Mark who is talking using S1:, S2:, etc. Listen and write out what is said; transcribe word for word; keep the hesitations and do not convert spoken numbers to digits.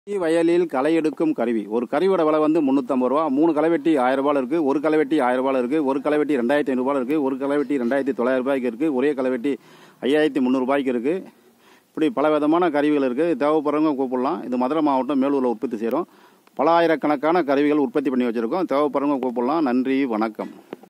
S1: வயலில் களை எடுக்கும் கருவி. ஒரு கருவியோட விலை வந்து முந்நூற்றம்பது ரூபா. மூணு களைவெட்டி ஆயிரம் ரூபாயில் இருக்குது, ஒரு களைவெட்டி ஆயிரம் ரூபாயில் இருக்குது, ஒரு களைவெட்டி ரெண்டாயிரத்தி ஐநூறுபாயில் இருக்குது, ஒரு களைவெட்டி ரெண்டாயிரத்தி தொள்ளாயிரம் ரூபாய்க்கு இருக்குது, ஒரே களைவெட்டி ஐயாயிரத்தி முந்நூறுபாய்க்கு இருக்குது. இப்படி பல விதமான கருவிகள் இருக்குது. தேவைப்படுறவங்க கூப்பிடலாம். இது மதுரை மாவட்டம் மேலூரில் உற்பத்தி செய்கிறோம். பல ஆயிரக்கணக்கான கருவிகள் உற்பத்தி பண்ணி வச்சுருக்கோம். தேவைப்படுறவங்க கூப்பிடலாம். நன்றி, வணக்கம்.